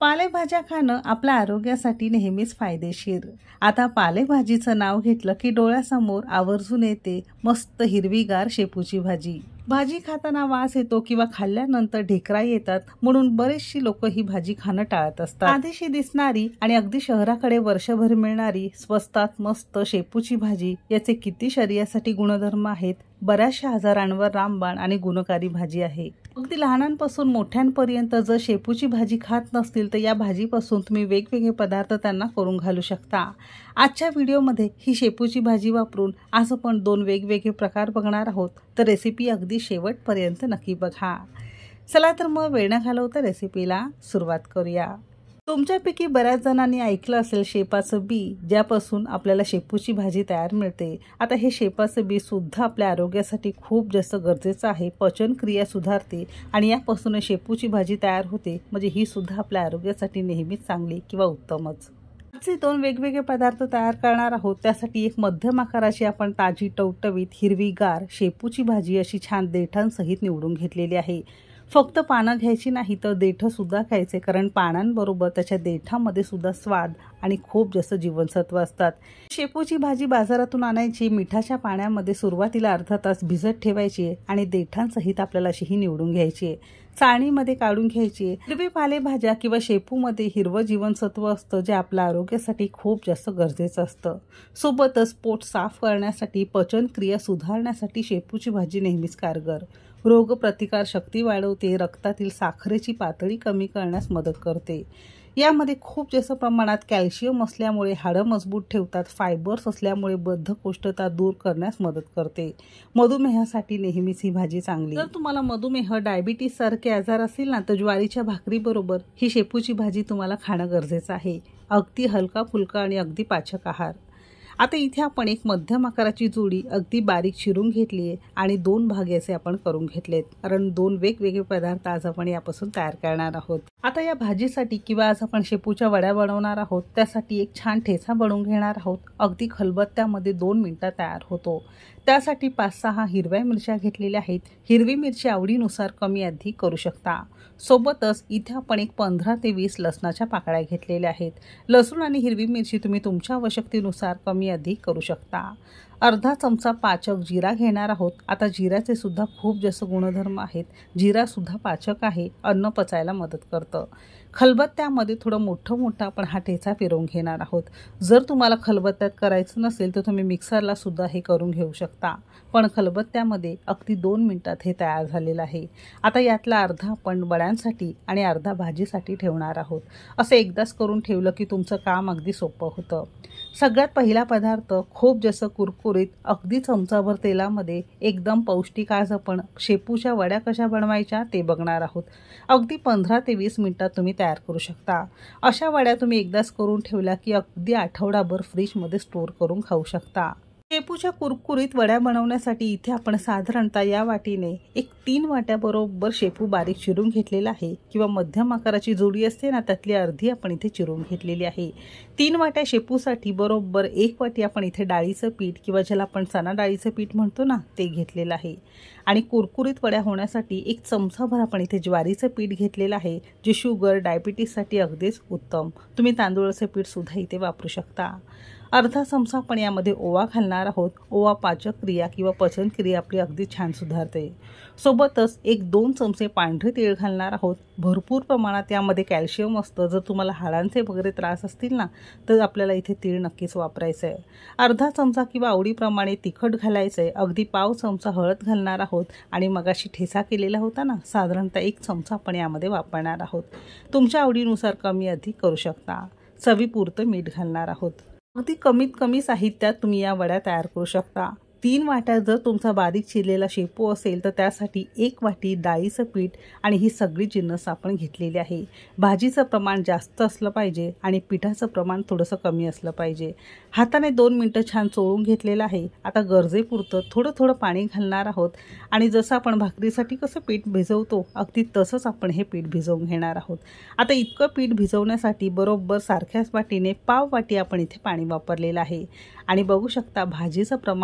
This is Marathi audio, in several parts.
पालेभाज्या खाणं आपल्या आरोग्यासाठी नेहमीच फायदेशीर। आता पालेभाजीचं नाव घेतलं की डोळ्यासमोर आवर्जून येते मस्त हिरवीगार शेपूची भाजी। भाजी खाताना वास येतो किंवा खाल्ल्यानंतर ढेकरा येतात, म्हणून बरेचशी लोक ही भाजी खाणं टाळत असतात। आधीशी दिसणारी आणि अगदी शहराकडे वर्षभर मिळणारी स्वस्तात मस्त शेपूची भाजी, याचे किती शरीरासाठी गुणधर्म आहेत। बऱ्याचशा आजारांवर रामबाण आणि गुणकारी भाजी आहे। अगदी लहानांपासून मोठ्यांपर्यंत जर शेपूची भाजी खात नसतील तर या भाजीपासून तुम्ही वेगवेगळे पदार्थ त्यांना करून घालू शकता। आजच्या व्हिडिओमध्ये ही शेपूची भाजी वापरून आज आपण 2 वेगवेगळे प्रकार बघणार आहोत, तर रेसिपी अगदी शेवटपर्यंत नक्की बघा। चला तर मग वेळ न घालवता रेसिपीला सुरुवात करूया। तुमच्यापैकी बऱ्याच जणांनी ऐकलं असेल शेपाचं बी, ज्यापासून आपल्याला शेपूची भाजी तयार मिळते। आता हे शेपाचं बी सुद्धा आपल्या आरोग्यासाठी खूप जास्त गरजेचं आहे। पचन क्रिया सुधारते आणि यापासून शेपूची भाजी तयार होते, म्हणजे ही सुद्धा आपल्या आरोग्यासाठी नेहमीच चांगली किंवा उत्तमच। आजचे 2 वेगवेगळे पदार्थ तयार करणार आहोत। त्यासाठी एक मध्यम आकाराची आपण ताजी टवटवीत हिरवीगार शेपूची भाजी अशी छान देठांसहित निवडून घेतलेली आहे। फक्त पानं घ्यायची नाही तर देठ सुद्धा खायचे, कारण पानांबरोबर त्याच्या देठामध्ये सुद्धा स्वाद आणि खूप जास्त जीवनसत्व असतात। शेपूची भाजी बाजारातून आणायची, मिठाच्या पाण्यामध्ये सुरुवातीला अर्धा तास भिजत ठेवायची आणि देठांसहित आपल्याला अशी ही निवडून घ्यायची। चाळणीमध्ये काढून घ्यायची। हिरवी पालेभाज्या किंवा शेपूमध्ये हिरवं जीवनसत्व असतं, जे आपल्या आरोग्यासाठी खूप जास्त गरजेचं असतं। सोबतच पोट साफ करण्यासाठी, पचन क्रिया सुधारण्यासाठी शेपूची भाजी नेहमीच कारगर। रोगप्रतिकार शक्ती वाढवते, रक्तातील साखरेची पातळी कमी करण्यास मदत करते। यामध्ये खूप जास्त प्रमाणात कॅल्शियम असल्यामुळे हाडं मजबूत ठेवतात। फायबर्स असल्यामुळे बद्धकोष्ठता दूर करण्यास मदत करते। मधुमेहासाठी नेहमीच ही भाजी चांगली। जर तुम्हाला मधुमेह, डायबिटीज सारखे आजार असतील ना, तर ज्वारीच्या भाकरीबरोबर ही शेपूची भाजी तुम्हाला खाणं गरजेचं आहे। अगदी हलका फुलका आणि अगदी पाचक आहार। आता इथे आपण एक मध्यम आकाराची जुडी अगदी बारीक चिरून घेतली आहे आणि 2 भाग याचे आपण करून घेतलेत, कारण 2 वेगवेगळे पदार्थ आज आपण यापासून तयार करणार आहोत। आता या भाजीसाठी किंवा आज आपण शेपूच्या वड्या बनवणार आहोत, त्यासाठी एक छान ठेचा बनवून घेणार आहोत। अगदी खलबत्त्यामध्ये 2 मिनिटात तयार होतो। त्यासाठी 5-6 हिरव्या मिरच्या घेतलेल्या आहेत। हिरवी मिरची आवडीनुसार कमी अधिक करू शकता। सोबतच इथे आपण एक 15 ते 20 लसणाच्या पाकळ्या घेतलेल्या आहेत। लसूण आणि हिरवी मिरची तुम्ही तुमच्या आवश्यकतेनुसार कमी अधिक करू शकता। अर्धा चमचा पाचक जिरा घेणार आहोत। आता जिऱ्याचे सुद्धा खूप जास्त गुणधर्म आहेत। जिरा सुद्धा पाचक आहे, अन्न पचायला मदत करतं। खलबत्त्यामध्ये थोडं मोठा आपण हा ठेचा फिरवून घेणार आहोत। जर तुम्हाला खलबत्त्यात करायचं नसेल तर तुम्ही मिक्सरला सुद्धा हे करून घेऊ शकता, पण खलबत्त्यामध्ये अगदी 2 मिनिटात हे तयार झालेलं आहे। आता यातला अर्धा आपण वड्यांसाठी आणि अर्धा भाजीसाठी ठेवणार आहोत। असं एकदाच करून ठेवलं की तुमचं काम अगदी सोपं होतं। सगळ्यात पहिला पदार्थ खूप जास्त कुरकुरीत, अगदी चमचाभर तेलामध्ये एकदम पौष्टिक आज आपण शेपूच्या वड्या कशा बनवायच्या ते बघणार आहोत। अगदी 15 ते 20 मिनिटात तुम्ही तयार करू शकता। अशा वड्या तुम्ही एकदाच करून ठेवल्या की अगदी आठवडाभर फ्रीजमध्ये स्टोअर करून खाऊ शकता। शेपूच्या कुरकुरीत वड्या बनवण्यासाठी इथे आपण साधारणतः या वाटीने एक 3 वाट्या बरोबर शेपू बारीक चिरून घेतलेला आहे, किंवा मध्यम आकाराची जोडी असते ना, त्यातली अर्धी आपण इथे चिरून घेतलेली आहे। 3 वाट्या शेपूसाठी बरोबर 1 वाटी आपण इथे डाळीचं पीठ किंवा ज्याला आपण चणा डाळीचं पीठ म्हणतो ना, ते घेतलेलं आहे। आणि कुरकुरीत वड्या होण्यासाठी 1 चमचाभर आपण इथे ज्वारीचं पीठ घेतलेलं आहे, जे शुगर, डायबिटीजसाठी अगदीच उत्तम। तुम्ही तांदूळाचं पीठ सुद्धा इथे वापरू शकता। अर्धा चमचा आपण यामध्ये ओवा घालणार आहोत। ओवा पाचक क्रिया किंवा पचन क्रिया आपली अगदी छान सुधारते। सोबतच 1-2 चमचे पांढरे तीळ घालणार आहोत। भरपूर प्रमाणात यामध्ये कॅल्शियम असतं। जर तुम्हाला हाडांचे वगैरे त्रास असतील ना, तर आपल्याला इथे तीळ नक्कीच वापरायचं आहे। अर्धा चमचा किंवा आवडीप्रमाणे तिखट घालायचं आहे। अगदी पाव चमचा हळद घालणार आहोत आणि मगाशी ठेचा केलेला होता ना, साधारणतः 1 चमचा आपण यामध्ये वापरणार आहोत। तुमच्या आवडीनुसार कमी अधिक करू शकता। चवीपुरतं मीठ घालणार आहोत। अगदी कमीत कमी साहित्यात तुम्ही या वड्या तयार करू शकता। 3 वाट्या जर तुमचा बारीक चिरलेला शेपू असेल तर त्यासाठी 1 वाटी डाळीचं पीठ आणि ही सगळी जिन्नस आपण घेतलेली आहे। भाजीचं प्रमाण जास्त असलं पाहिजे आणि पिठाचं प्रमाण थोडंसं कमी असलं पाहिजे। हाताने 2 मिनिटं छान चोळून घेतलेलं आहे। आता गरजेपुरतं थोडं पाणी घालणार आहोत आणि जसं आपण भाकरीसाठी कसं पीठ भिजवतो अगदी तसंच आपण हे पीठ भिजवून घेणार आहोत। आता इतकं पीठ भिजवण्यासाठी बरोबर सारख्याच वाटीने पाव वाटी आपण इथे पाणी वापरलेलं आहे। आणि बघू शकता भाजीचं प्रमाण या वड्या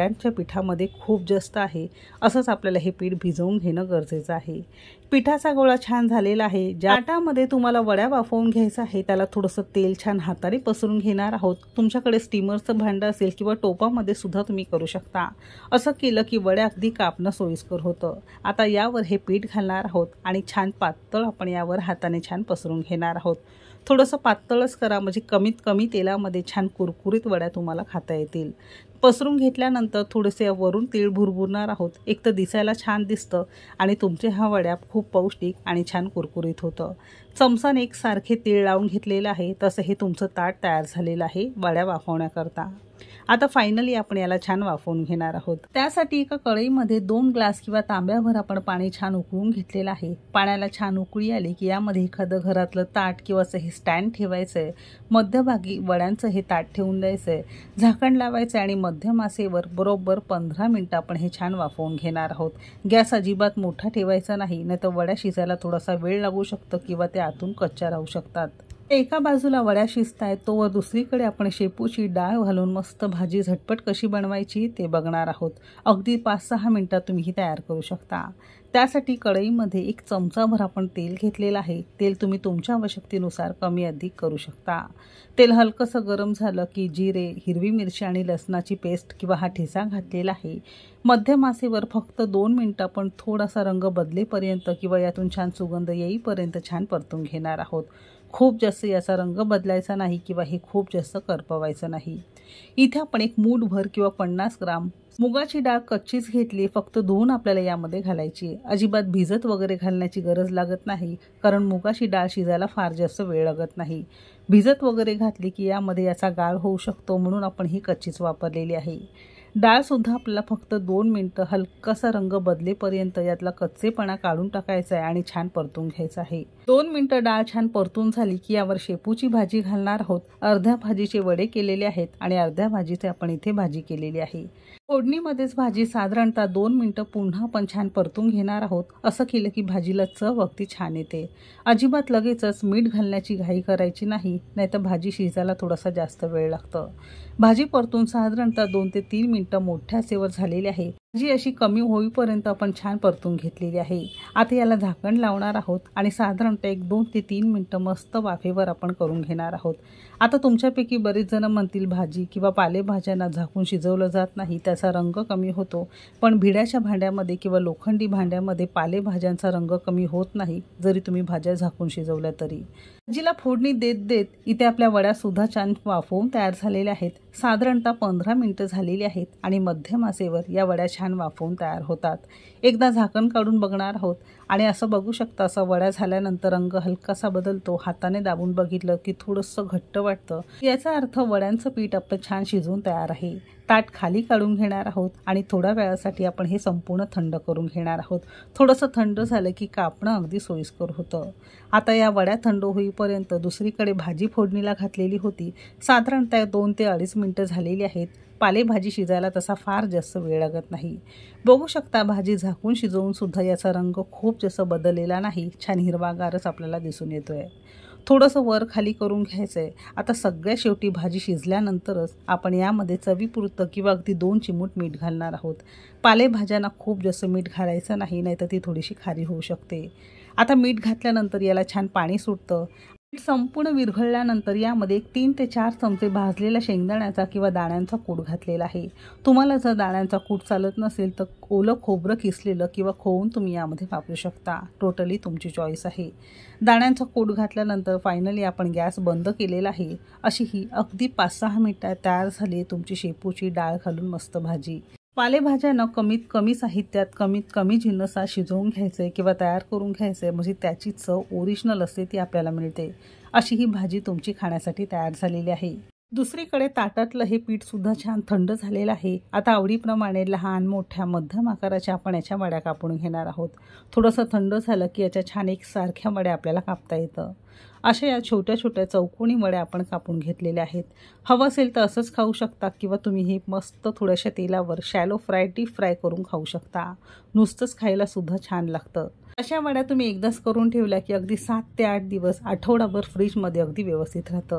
वड्यांच्या पिठामध्ये खूप जास्त आहे. असंच आपल्याला हे पीठ भिजवून घेणं गरजेचं आहे. पिठाचा गोळा छान झालेला आहे. ज्या ताटामध्ये तुम्हाला वड्या वाफवून घ्यायचं आहे त्याला थोडंसं तेल छान हाताने पसरून घेणार आहोत. तुमच्याकडे स्टीमरचं भांडं असेल किंवा टोपामध्ये सुद्धा तुम्ही करू शकता. असं केलं की वड्या अगदी कापणं सोयीस्कर होतं. आता यावर हे पीठ घालणार आहोत आणि छान पातळ आपण यावर हाताने छान पसरून घेणार आहोत. थोडंसं पातळच करा म्हणजे कमीत कमी तेलामध्ये छान कुरकुरीत वड्या तुम्हाला खाता येतील. पसरून घेतल्यानंतर थोडेसे वरून तीळ भुरभुरणार आहोत. एक तर दिसायला छान दिसतं आणि तुमचे ह्या वड्या खूप पौष्टिक आणि छान कुरकुरीत होतं. चमचाने एकसारखे तीळ लावून घेतलेलं आहे. तसं हे तुमचं ताट तयार झालेलं आहे वड्या वाफवण्याकरता. आता फायनली आपण याला छान वाफवून घेणार आहोत. त्यासाठी एका कढईमध्ये 2 ग्लास किंवा तांब्याभर आपण पाणी छान उकळून घेतलेलं आहे. पाण्याला छान उकळी आली की यामध्ये एखादं घरातलं ताट किंवा असं हे स्टँड ठेवायचं आहे. मध्यभागी वड्यांचं हे ताट ठेवून द्यायचं आहे. झाकण लावायचं आणि मध्यम आचेवर बरोबर 15 मिनिटं आपण हे छान वाफवून घेणार आहोत. गॅस अजिबात मोठा ठेवायचा नाही, नाहीतर वड्या शिजायला थोडासा वेळ लागू शकतो किंवा ते आतून कच्च्या राहू शकतात. एका बाजूला वड्या शिजतायत तोवर दुसरीकडे आपण शेपूची डाळ घालून मस्त भाजी झटपट कशी बनवायची ते बघणार आहोत. अगदी 5-6 मिनिटात तुम्ही ही तयार करू शकता. त्यासाठी कढईमध्ये 1 चमचाभर आपण तेल घेतलेलं आहे. तेल तुम्ही तुमच्या आवश्यकतेनुसार कमी अधिक करू शकता. तेल हलकंसं गरम झालं की जिरे, हिरवी मिरची आणि लसणाची पेस्ट किंवा हा ठेचा घातलेला आहे. मध्यम आचेवर फक्त 2 मिनिटं आपण थोडासा रंग बदलेपर्यंत किंवा यातून छान सुगंध येईपर्यंत छान परतून घेणार आहोत. खूप जास्त याचा रंग बदलायचा नाही किंवा हे खूप जास्त करपवायचं नाही. इथे आपण 1 मूठभर किंवा 50 ग्राम मुगाची डाळ कच्चीच घेतली. फक्त धुवून आपल्याला यामध्ये घालायची. अजिबात भिजत वगैरे घालण्याची गरज लागत नाही, कारण मुगाची डाळ शिजायला फार जास्त वेळ लागत नाही. भिजत वगैरे घातली की यामध्ये याचा गाळ होऊ शकतो, म्हणून आपण ही कच्चीच वापरलेली आहे. डाळसुद्धा आपल्याला फक्त 2 मिनिटं हलकासा रंग बदलेपर्यंत यातला कच्चेपणा काढून टाकायचा आहे आणि छान परतून घ्यायचं आहे. 2 मिनिटं डाळ छान परतून झाली की यावर शेपूची भाजी घालणार आहोत. अर्ध्या भाजीचे वडे केलेले आहेत आणि अर्ध्या भाजीचे आपण इथे भाजी केलेली आहे. फोडणीमध्येच भाजी साधारणतः 2 मिनिटं पुन्हा आपण छान परतून घेणार आहोत. असं केलं की भाजीला चव अगदी छान येते. अजिबात लगेचच मीठ घालण्याची घाई करायची नाही, नाहीतर भाजी शिजायला थोडासा जास्त वेळ लागतं. भाजी परतून साधारणतः 2 ते 3 मिनिटं मोठ्या आचेवर झालेली आहे. भाजी अशी कमी होईपर्यंत आपण छान परतून घेतलेली आहे. आता याला झाकण लावणार आहोत आणि साधारणतः 2 ते 3 मिनिटं मस्त वाफेवर आपण करून घेणार आहोत. आता तुमच्यापैकी बरेच जण म्हणतील भाजी किंवा पालेभाज्यांना झाकून शिजवलं जात नाही, त्याचा रंग कमी होतो. पण भिड्याच्या भांड्यामध्ये किंवा लोखंडी भांड्यामध्ये पालेभाज्यांचा रंग कमी होत नाही, जरी तुम्ही भाज्या झाकून शिजवल्या तरी. भाजीला फोडणी देत देत इथे आपल्या वड्या सुद्धा छान वाफवून तयार झालेल्या आहेत. साधारणतः 15 मिनिटं झालेली आहेत आणि मध्यम आचेवर या वड्या छान वाफवून तयार होतात. एकदा झाकण काढून बघणार आहोत आणि असं बघू शकता, असं वड्या झाल्यानंतर रंग हलकासा बदलतो. हाताने दाबून बघितलं की थोडंसं घट्ट वाटतं. याचा अर्थ वड्यांचं पीठ आपलं छान शिजून तयार आहे. ताट खाली काढून घेणार आहोत आणि थोड्या वेळासाठी आपण हे संपूर्ण थंड करून घेणार आहोत. थोडंसं थंड झालं की कापणं अगदी सोयीस्कर होतं. आता या वड्या थंड होईपर्यंत दुसरीकडे भाजी फोडणीला घातलेली होती. साधारणतः 2 ते 2.5 मिनिटं झालेली आहेत. पालेभाजी शिजायला तसा फार जास्त वेळ लागत नाही. बघू शकता भाजी झाकून शिजवून सुद्धा याचा रंग खूप जास्त बदललेला नाही, छान हिरवागारच आपल्याला दिसून येतोय. थोडंसं वर खाली करून घ्यायचं आहे. आता सगळ्या शेवटी भाजी शिजल्यानंतरच आपण यामध्ये चवीपुरतं किंवा अगदी 2 चिमूट मीठ घालणार आहोत. पालेभाज्यांना खूप जास्त मीठ घालायचं नाही, नाहीतर ती थोडीशी खारी होऊ शकते. आता मीठ घातल्यानंतर याला छान पाणी सुटतं. मीठ संपूर्ण विरघळल्यानंतर यामध्ये 3 ते 4 चमचे भाजलेल्या शेंगदाण्याचा किंवा दाण्यांचा कूट घातलेला आहे. तुम्हाला जर दाण्यांचा कूट चालत नसेल तर ओलं खोबरं किसलेलं किंवा खोवून तुम्ही यामध्ये वापरू शकता. टोटली तुमची चॉईस आहे. दाण्यांचा कूट घातल्यानंतर फायनली आपण गॅस बंद केलेला आहे. अशी ही अगदी 5-6 मिनिटात तयार झाली तुमची शेपूची डाळ घालून मस्त भाजी. पालेभाज्यांना कमीत कमी साहित्यात कमीत कमी जिन्नसात शिजवून घ्यायचे किंवा तयार करून घ्यायचे, म्हणजे त्याची चव ओरिजिनल असते ती आपल्याला मिळते. अशी ही भाजी तुमची खाण्यासाठी तयार झालेली आहे. दुसरीकडे ताटातलं हे पीठ सुद्धा छान थंड झालेलं आहे. आता आवडीप्रमाणे लहान मोठ्या मध्यम आकाराच्या आपण याच्या वड्या कापून घेणार आहोत. थोडंसं थंड झालं की याच्या छान एकसारख्या वड्या आपल्याला कापता येतं. अशा या छोट्या छोट्या चौकोनी वड्या आपण कापून घेतलेल्या आहेत. हवं असेल तर असंच खाऊ शकता किंवा तुम्ही हे मस्त थोड्याशा तेलावर शॅलो फ्राय डीप फ्राय करून खाऊ शकता. नुसतंच खायला सुद्धा छान लागतं. अशा वड्या तुम्ही एकदाच करून ठेवल्या की अगदी 7 ते 8 दिवस, आठवडाभर फ्रीजमध्ये अगदी व्यवस्थित राहतं.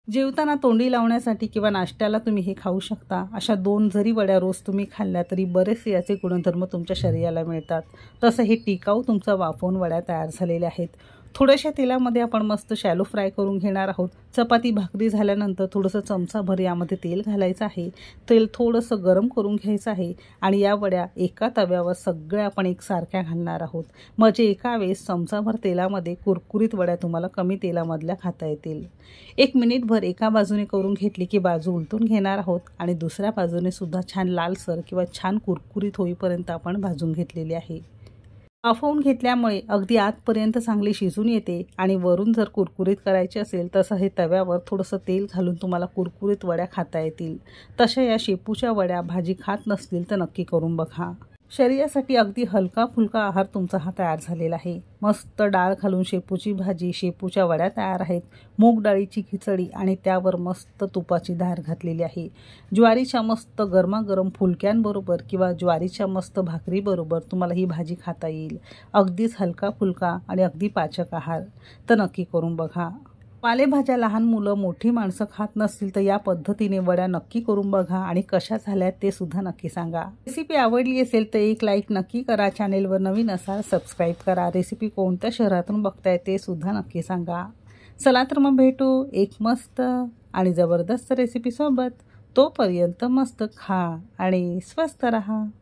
जेवताना तोंडी लावण्यासाठी किंवा नाश्त्याला तुम्ही हे खाऊ शकता. अशा 2 जरी वड्या रोज तुम्ही खाल्ल्या तरी बरेचसे याचे गुणधर्म तुमच्या शरीराला मिळतात. तसं हे टिकाऊ तुमचा वाफवून वड्या तयार झालेल्या आहेत. थोड्याशा तेलामध्ये आपण मस्त शॅलो फ्राय करून घेणार आहोत. चपाती भाकरी झाल्यानंतर थोडंसं चमचाभर यामध्ये तेल घालायचं आहे. तेल थोडंसं गरम करून घ्यायचं आहे आणि या वड्या एका तव्यावर सगळ्या आपण एकसारख्या घालणार आहोत. म्हणजे एका वेळेस चमचाभर तेलामध्ये कुरकुरीत वड्या तुम्हाला कमी तेलामधल्या खाता येतील. 1 मिनिटभर एका बाजूने करून घेतली की बाजू उलटून घेणार आहोत आणि दुसऱ्या बाजूने सुद्धा छान लालसर किंवा छान कुरकुरीत होईपर्यंत आपण भाजून घेतलेली आहे. वाफवून घेतल्यामुळे अगदी आतपर्यंत चांगली शिजून येते आणि वरून जर कुरकुरीत करायचे असेल तसं हे तव्यावर थोडंसं तेल घालून तुम्हाला कुरकुरीत वड्या खाता येतील. तशा या शेपूच्या वड्या भाजी खात नसतील तर नक्की करून बघा. शरीरासाठी अगदी हलका फुलका आहार तुमचा हा तयार झालेला आहे. मस्त डाळ घालून शेपूची भाजी, शेपूच्या वड्या तयार आहेत. मूग डाळीची खिचडी आणि त्यावर मस्त तुपाची धार घातलेली आहे. ज्वारीच्या मस्त गरमागरम फुलक्यांबरोबर किंवा ज्वारीच्या मस्त भाकरीबरोबर तुम्हाला ही भाजी खाता येईल. अगदीच हलका फुलका आणि अगदी पाचक आहार. तर नक्की करून बघा. पालेभाज्या लहान मुलं मोठी माणसं खात नसतील तर या पद्धतीने वड्या नक्की करून बघा आणि कशा झाल्यात ते सुद्धा नक्की सांगा. रेसिपी आवडली असेल तर एक लाईक नक्की करा. चॅनेलवर नवीन असाल सबस्क्राईब करा. रेसिपी कोणत्या शहरातून बघताय ते सुद्धा नक्की सांगा. चला तर मग भेटू एक मस्त आणि जबरदस्त रेसिपीसोबत. तोपर्यंत मस्त खा आणि स्वस्त रहा.